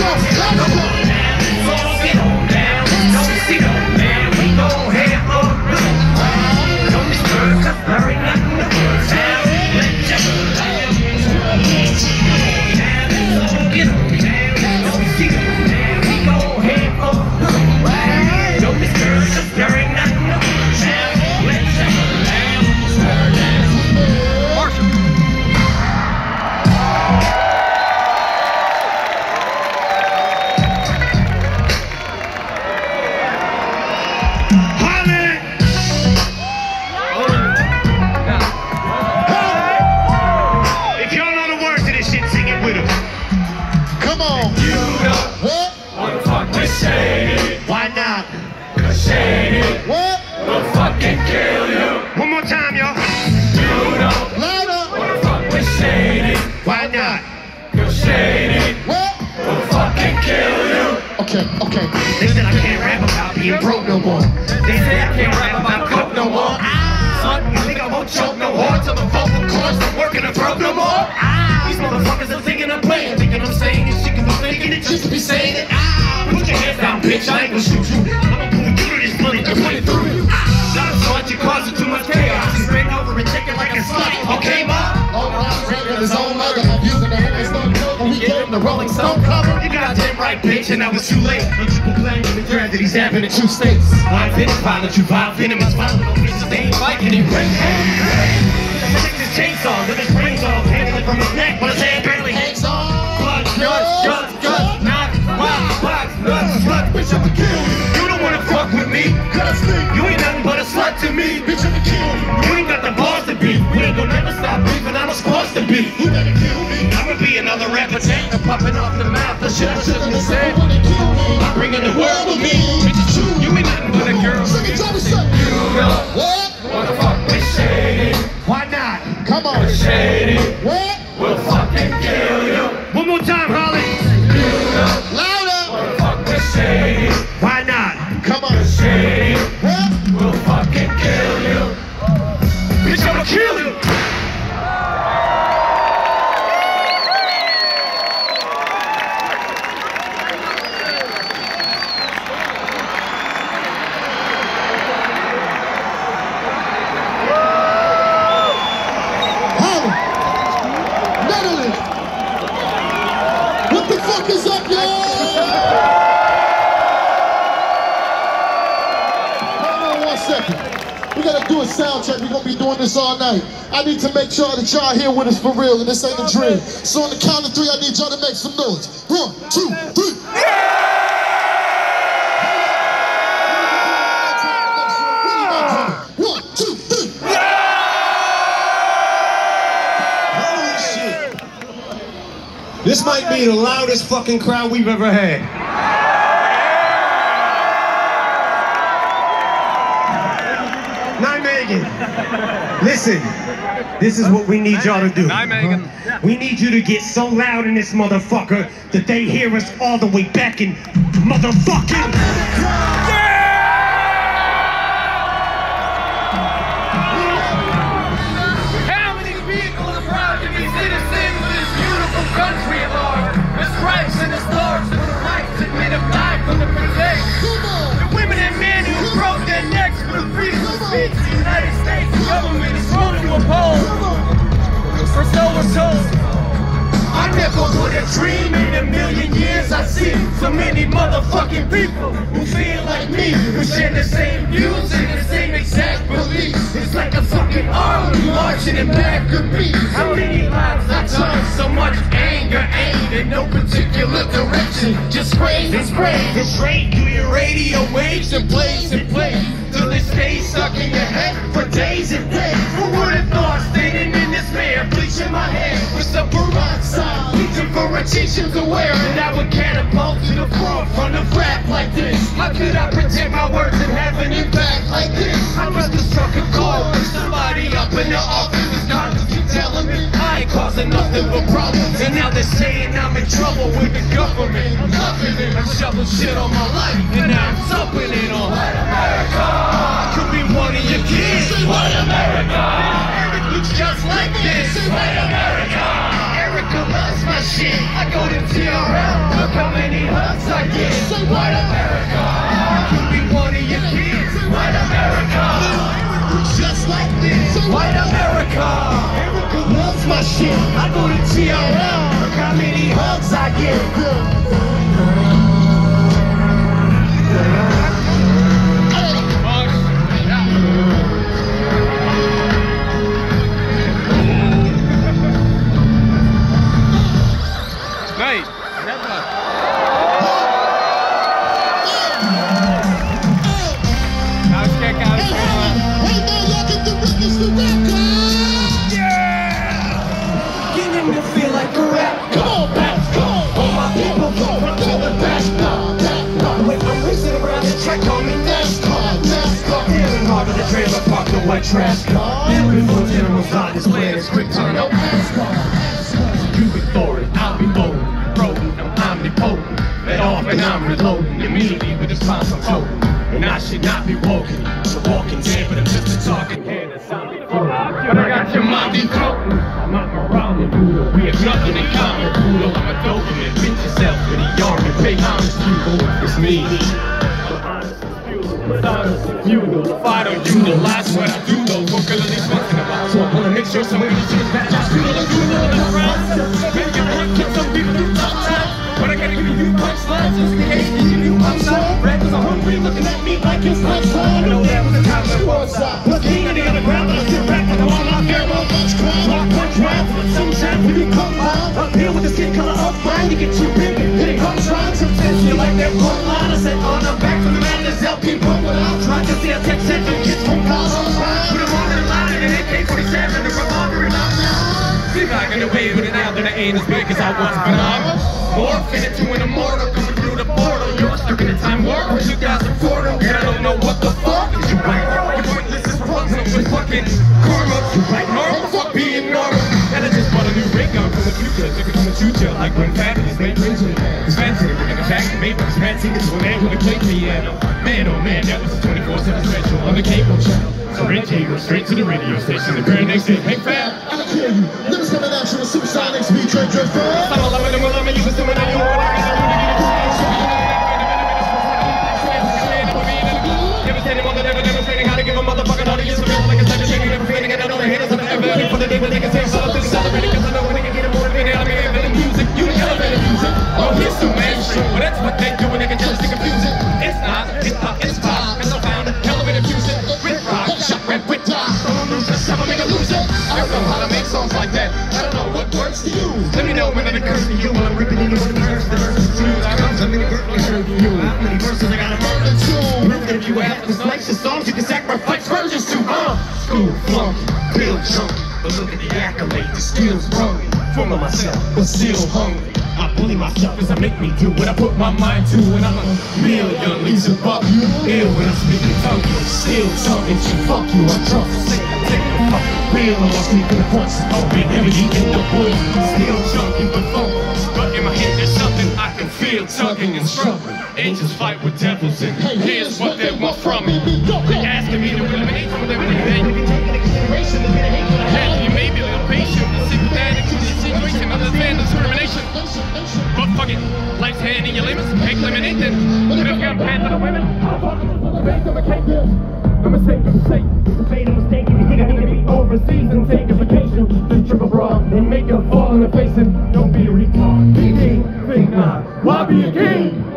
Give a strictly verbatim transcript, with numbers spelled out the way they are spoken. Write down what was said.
Okay, okay. They said I can't rap about being broke no more. They say I can't rap about coke no more. Ah, son, you think I won't choke no more till the vocal cords don't work and I broke no more? Ah, these motherfuckers are thinking I'm playing, thinking I'm saying this shit, cause I'm thinking it just to be saying it. Ah, put your hands down, bitch, I ain't gonna shoot you. I'ma pull you to this bullet and put it through you. Ah, shut up, so what you causing too much chaos. Just bend over and check it like a slut. Okay, ma? Oh, no, I'm straight with his own mother. I'm using the Rolling Stone cover. We gave him the Rolling Stone cover. You goddamn right, bitch, and that was too late. When people claim in the draft that he's having in two states. I've been violent, you vile, venomous, violent. No bitches, they ain't like anyway. Take this chainsaw, let his brains off, hanging from his neck, but his hand barely hangs on. Blood, guts, guts, guts, knock, rock, box, nuts, slut, bitch, I'ma kill you. You don't wanna fuck with me, cause you ain't nothing but a slut to me, bitch, I'ma kill you. You ain't got the balls to be, we ain't gonna never stop beefing, I'm supposed to be. You better kill me. I'ma be another rapper, tank, popping off the mouth, the shit I shouldn't have said. I'm bringing the world with me, bitch, you, you ain't nothing but a girl. You know, what? Wanna fuck with Shady? Why not? Come on, Shady. What? We'll fucking kill you. One more time, Holly. You know, louder. Wanna fuck with Shady? Why not? Come on, Shady. What? We'll fucking kill you. Bitch, I'ma kill you. Is up, y'all? Hold on one second. We gotta do a sound check. We're gonna be doing this all night. I need to make sure that y'all here with us for real, and this ain't a dream. So on the count of three, I need y'all to make some noise. One, two, three. One, two, three. Holy shit. This might be the loudest fucking crowd we've ever had. Nijmegen, listen, this is what we need y'all to do. Nijmegen. We need you to get so loud in this motherfucker that they hear us all the way back in motherfucking... Country of ours, the stripes and the stars, the rights that made them die from the protect. The women and men who broke their necks for the freedom of speech. The United States government is thrown to a pole. For so we're told. I never would have dreamed in a million years I see so many motherfucking people who feel like me, who share the same views and the same exact beliefs. It's like a fucking army marching in back of me. How many lives I touched, so much anger aimed in no particular direction. Just sprays and sprays and straight through your radio waves and plays and plays till it stays stuck in your head for days and days. Who would have thought standing in this man, bleaching my hair with some peroxide, reaching for a t-shirt to wear, and I would catapult to the forefront of rap like this. How could I protect my words and have an impact like this? I must have struck a chord with somebody up in the office. These condoms keep telling me I ain't causing nothing but problems, and now they're saying I'm in trouble with the government. I'm loving it. I'm shoving shit on my life, and now I'm dumping it on White America. I could be one of your kids. White America. Eric looks just like this. White America. Erica loves my shit. I go to T R L. Look how many White America. I could be one of your kids. White America. Just like this. White America. America loves my shit. I go to T R L. Look how many hugs I get. Nej, Beginning to feel like a rap. Come on, back, come on. All my people from to the back. Wait, I'm racing around the track, call me NASCAR. NASCAR. Feeling hard in the trailer park, the white trash car. Before generals on this plan, it's quick turn, no NASCAR. You be thwarted, I'll be bold. Broken, I'm omnipotent. Let off and I'm reloading. Immediately with this promise I'm toting. And I should not be walking. The walking dead, but I'm just a talking head. That's how I'm But I got your mom decoding. I'm not around the Buddha. We have nothing in common, Buddha. I'm a Doberman. Fit yourself with a yarn and pay homage to you. It's me. But honest and futile. If I don't utilize what I do, though, look at these once in a while. So I wanna make sure some of these shit is bad. Just feel like you know the ground. Maybe you want to kill some people through tough times. But I gotta give you punchlines just in case you knew I'm not. Rappers are hungry, looking at me like it's lunchtime. I know that was the time that was up. Was king on the underground, but I still rap like I'm on my fair road. Rock, punch, rap, sometimes when you come live. Up here with the skin color of mine, you get too big and hitting home trying. Sometimes you like that one line. I said, on the back from the madness, L P pump without trying to see a tech center. Kids from college on time. Put them on in line in an A K forty-seven, the revolver and I'm now. See if I can away with it now that I ain't as big as I was, but I'm morphing into an immortal, coming through the portal. You're stuck in a time warp from two thousand four. And I don't know what the fuck is you right. You're pointless as Rapunzel with fucking karma. You right normal, fuck being normal. And I just bought a new rig gun from the future. Took it from the future like when fabulous made rings with it. It's fancy, we're gonna back the made with his fancy. It's a man who can play piano. Man, oh man, that was a twenty-four seven special on the cable channel. So Red J goes straight to the radio station. The very next day, hey fam, I can hear you. Lyrics coming at you with supersonic speed, Dre Dre fam. I'm all loving them, loving you, assuming that you want to devastating, more than ever demonstrating how to give a motherfucking audience a real like it's devastating, never fading, and I know the haters are ever ready for the day when they can say something celebrating, cause I know when they can get it motivated, I'm elevating music, you the elevated music. Oh, here's some mainstream, but that's what they do when they can just confuse it. It's not, it's not, it's pop, cause I found a elevated music. With rock, shot, rap, with rock, don't lose this time, I make a loser. I don't know how to make songs like that, I don't know what words to use. Let me know when it occurs to you, when I'm ripping into one of the verses, the verses true. I got so many verses to you, how many verses I gotta murder to? Prove that you have the slice of songs you can sacrifice virgins to, uh! School flunky, bill junkie, but look at the accolade, the skills brung me. Full of myself, but still hungry. I bully myself as I make me do what I put my mind to, and I'm a million leaves above you. Ill when I'm speaking tongue, still tongue and shit, fuck you, I'm drunk. Take the fucking real, I'm speaking the voice. Open heavy in the wood, still junkie but funk. But in my head there's something I can feel tugging and struggling. Angels fight with devils, and here's what they want from me. They asking me to eliminate some of everything. You can take into consideration the bit of hate that I have. You may be a little patient, but sympathetic to the situation, understand discrimination. But fuck it, life's handing you limits, can't eliminate them. But if you're a fan of the women, I'm a cake. I'm a mistake, a mistake. Made a mistake, you think I need to be overseas and take a vacation. Then triple bra, and make her fall in the face and don't be a retard. Be king, think not, why be a king?